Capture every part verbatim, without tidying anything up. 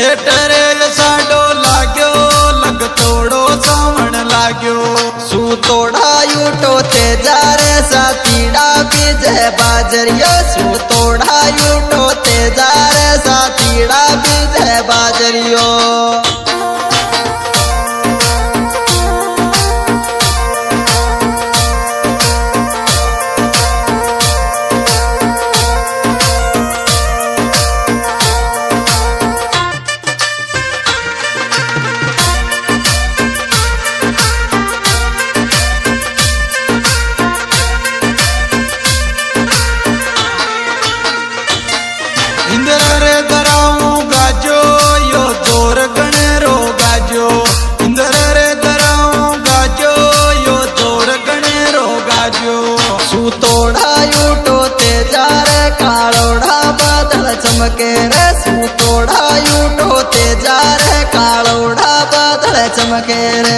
टरेल साडो लाग्यो लग तोड़ो सावण लाग्यो सू तोड़ा यूटो ते जा रे साथीड़ा बीजे बाजरियो सू तोड़ा यूटो ते जा रे साथीड़ा बीजे बाजरियो चमके रे सू तोड़ा यूटो ते जा रे कालोड़ा बादल चमके रे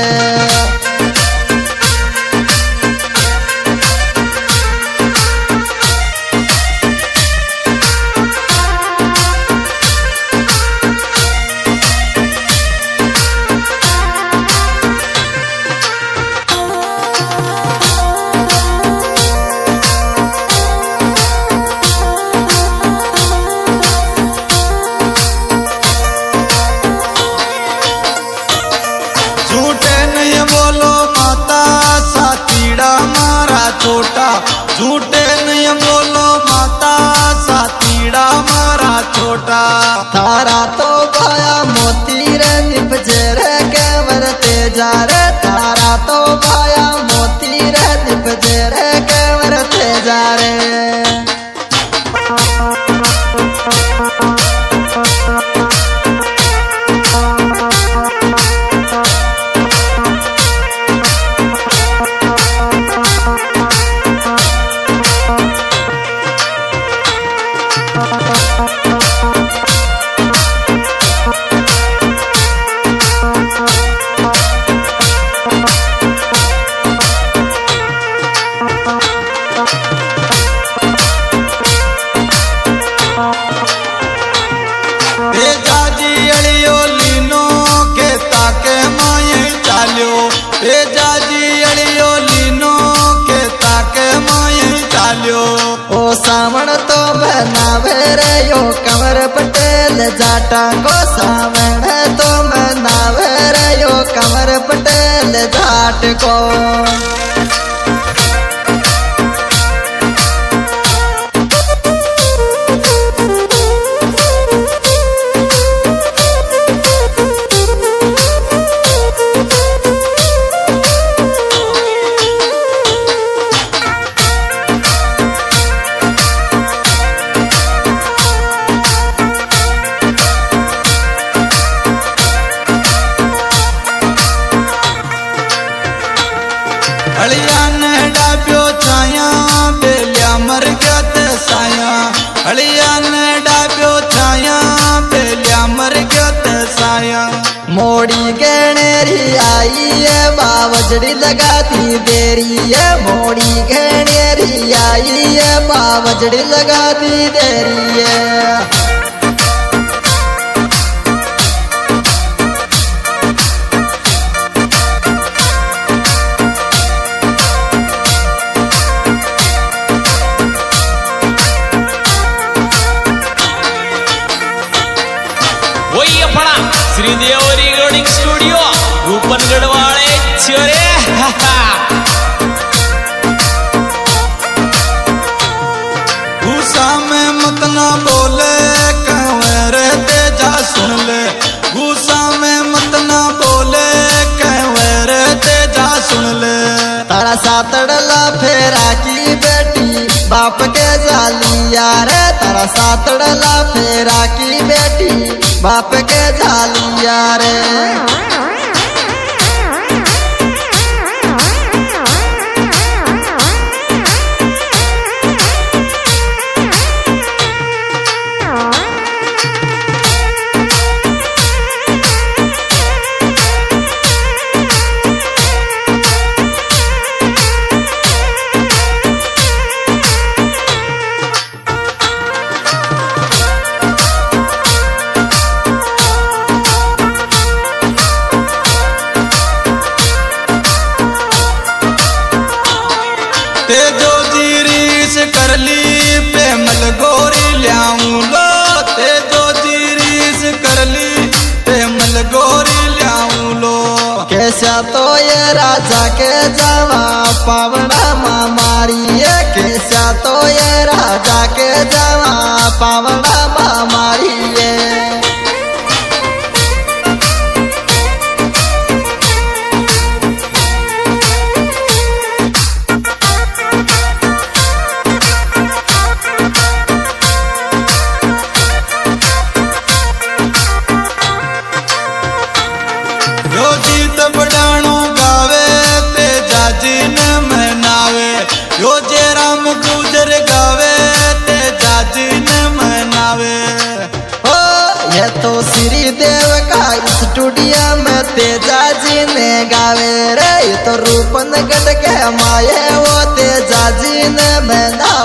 छोटा झूठे नहीं बोलो माता साथीड़ा मारा छोटा थारा तो पाया मोती रे निपजे रे केवर ते जा रे थारा तो पाया मोती रे निपजे रे केवर ते जा रे ओ सावण तो बनावे रे यो कंवर पटेल जाटा को सावण तो बनावे रे यो कंवर पटेल जाट को अलिया ने डाब्यो छाया बेलिया मर गया ते साया अलिया ने डाब्यो छाया बेलिया मर गया ते साया मोड़ी गणेरी आई है बावजड़ी लगाती देरी है मोड़ी गणेरी आई है बावजड़ी लगाती देरी है श्रीदेव रिकॉर्डिंग स्टूडियो रूपनगढ़ वाले छोरे गुस्सा में मत ना बोले कहवर ते जा सुन ले गुस्सा में मत ना बोले कहवर ते जा सुन ले तारा सातड़ला फेरा की बेटी बाप के जालिया रे तारा सातड़ला फेरा की बेटी बाप के जालिया रे कैसा तो ये राजा के जावा पावड़ा मामारी कैसा तो ये राजा के जावा पावड़ा मामारी यो जे राम गुजर गावे ते जाजी ने मनावे। ओ ये तो श्री देव का स्टूडियो में तेजाजी ने गावे रे। ये तो रूपन गढ़ के माये वो तेजाजी ने मनावे।